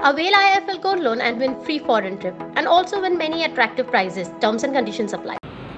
Avail IIFL Gold Loan and win free foreign trip, and also win many attractive prizes. Terms and conditions apply.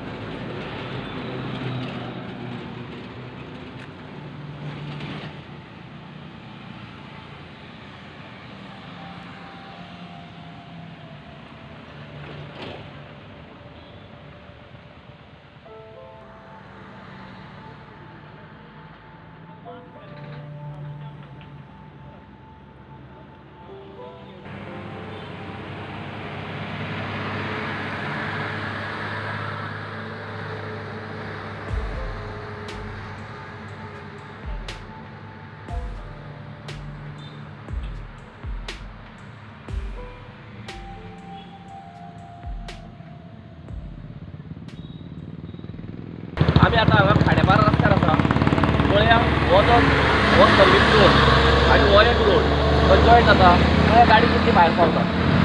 आम्ही आता हांगा खाडेपार रस्त्यार आसा पळया हो सर्वीस रोड आनी हो एक रोड तो जॉयन जाता थंय गाडी कितली भायर पावता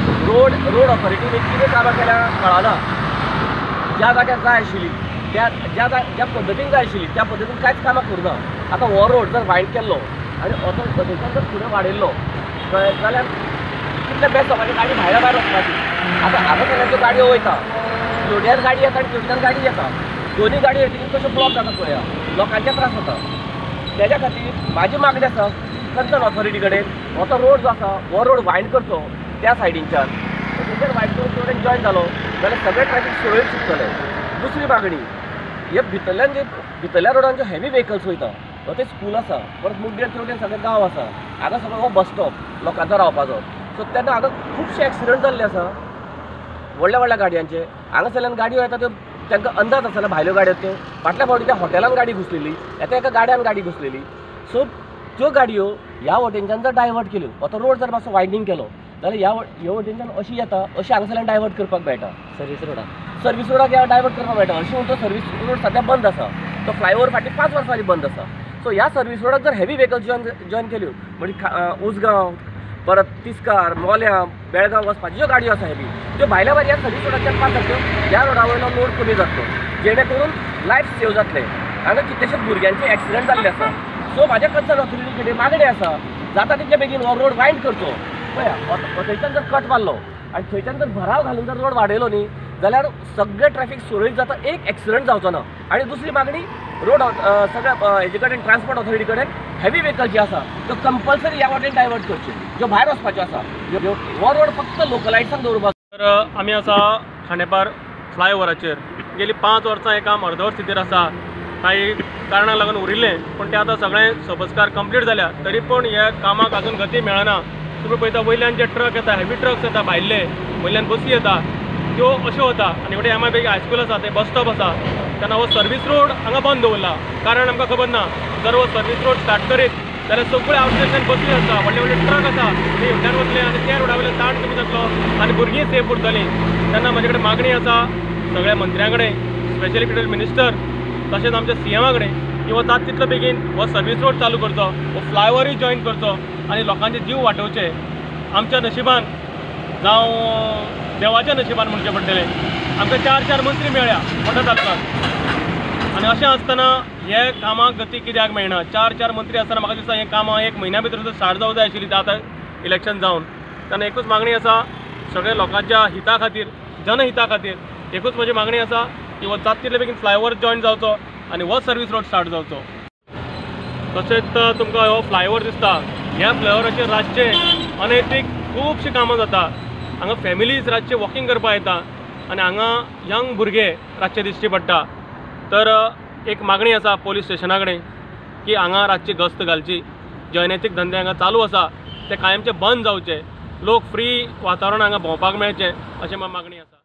रोड ऑथॉरिटीनी कितें कामां केल्या कळना ज्या जाग्यार जाय आशिल्ली ज्या पद्दतीन जाय आशिल्ली त्या पद्दतीन कांयच कामां करना। आतां हो रोड जर वायड केल्लो आनी थंयच्यान जर फुडें वाडयल्लो जाल्यार कितलें बेस्ट म्हणजे गाडी भायर वचपाची। आतां हांगा गाडयो वयता फ्लोट्यान गाडी येता आनी फ्लोट्यान गाडी येता दोन्ही गाडी येतली कशें ब्लॉक जाता पळया लोकांचे त्रास जाता। तेज्या खातीर म्हाजी मागणी आसा कंसर्न ऑथॉरिटी कडेन हो तो रोड जो आसा हो रोड वायड करचो त्या सायडींच्यान थंयच्यान वायड करून रोडेन जॉयन जालो जाल्यार सगळे ट्रॅफिक सुरळीत सुटतले। दुसरी मागणी हे भितरल्या रोडान जे हेवी व्हेकल्स वयता हो ते स्कूल आसा परत मुड्डेर तेवटेन सगळे गांव आसा हांगा सगळो हो बस स्टॉप लोकांचो रावपाचो। सो तेन्ना हांगा खुबशे एक्सिडंट जाल्ले आसा व्हडल्या गाडयांचे। हांगासरल्यान गाडयो येता त्यो तांकां अंदाज आसना भायल्यो गाडयो त्यो फाटल्या फावटी त्या हॉटेलान गाडी घुसलेली येता एका गाड्यान गाडी घुसलेली। सो त्यो गाडयो ह्या वटेनच्यान जर डायवर्ट केल्यो हो तो रोड जर मातसो वायडनींग केलो जाल्यार ह्या वटेनच्यान अशी येता अशी हांगासरल्यान डायवर्ट करपाक मेळटा सर्वीस रोडाक डायवर्ट करपाक मेळटा। अशी म्हणून तो सर्वीस रोड सद्या बंद आसा तो फ्लायओवर फाटीं 5 वर्सांनी बंद आसा। सो ह्या सर्वीस रोडाक जर हेवी व्हेकल्स जॉयन केल्यो म्हणजे उसगांव परत तिस्कार मोल्या बेळगांव वचपाच्यो ज्यो गाडयो आसा हेवी त्यो भायल्या भायर ह्या सर्वीस रोडाच्यान पास जातल्यो ह्या रोडा वयलो लोड कमी जातलो जेणे करून लायफ सेव जातले। हांगा कितलेशेच भुरग्यांचे एक्सिडंट जाल्ले आसा। सो म्हाज्या कंसर्न ऑथॉरिटी कडेन मागणी आसा जाता तितले बेगीन हो रोड वायड करचो पळया थंयच्यान जर कट मारलो आनी थंयच्यान जर भराव घालून जर रोड वाडयलो न्ही जाल्यार सगळे ट्रॅफिक सुरळीत जाता एक एक्सिडंट जावचो ना। आनी दुसरी मागणी रोड सगळ्या हेजे कडेन ट्रान्सपोर्ट ऑथॉरिटी कडेन हेवी व्हेकल जे आसा त्यो कंपल्सरी ह्या वाटेन डायवर्ट करच्यो ज्यो भायर वचपाच्यो आसा हो रोड फक्त लोकलायट्सांक दवरपाचो। तर आमी आसा खांडेपार फ्लायओवराचेर गेली 5 वर्सां हें काम अर्दवर स्थितीर आसा। काही कारणाक लागून उरिल्लें पण तें आतां सगळें सोपस्कार कंप्लीट जाल्या तरी पूण ह्या कामाक अजून गती मेळना। तुमी पळयता वयल्यान जे ट्रक येता हेवी ट्रक्स येता भायले वयल्यान बसी येता त्यो अश्यो वता आनी फुडें MIB हायस्कूल आसा थंय बस स्टॉप आसा तेन्ना हो सर्वीस रोड हांगा बंद दवरला कारण आमकां खबर ना जर हो सर्वीस रोड स्टार्ट करीत जाल्यार सगळे आउटसायडच्यान बसी आसा व्हडले ट्रक आसा ते हड्ड्यान वतले आनी त्या रोडा वयल्यान ताण कमी जातलो आनी भुरगीं सेफ उरतलीं। तेन्ना म्हाजे कडेन मागणी आसा सगळ्या मंत्र्यां कडेन स्पेशली फिडल मिनिस्टर तशेंच आमच्या CM कडेन की हो जाता तितलो बेगीन हो सर्वीस रोड चालू करचो हो फ्लायओवरूय जॉयन करचो आनी लोकांचे जीव वाटावचे। आमच्या नशिबान जावं देवाच्या नशिबान म्हणचें पडटलें आमकां 4 मंत्री मेळ्ळ्या मोठ्या तालुक्यांत आनी अशें आसतना हे कामाक गती कित्याक मेळना। 4 मंत्री आसतना म्हाका दिसता हें कामां 1 म्हयन्या भितर स्टार्ट जावंक जाय आशिल्ली आतां इलेक्शन जावन। तेन्ना एकूच मागणी आसा सगळ्या लोकांच्या हिता खातीर जनहिता खातीर एकूच म्हजी मागणी आसा की हो जाता तितले बेगीन फ्लायओवर जॉयन जावचो आनी हो सर्वीस रोड स्टार्ट जावचो। तशेंच तुमकां हो फ्लायओवर दिसता ह्या फ्लायओवराचेर रातचे अनैतीक खुबशीं कामां जाता। हांगा फॅमिलीज रातचे वॉकिंग करपाक येता आनी हांगा यंग भुरगे रातचे दिश्टी पडटा। तर एक मागणी आसा पोलीस स्टेशना कडेन की हांगा रातची गस्त घालची जे अनैतीक धंदे हांगा चालू आसा ते कायमचे बंद जावचे लोक फ्री वातावरण हांगा भोंवपाक मेळचें अशें मागणी आसा।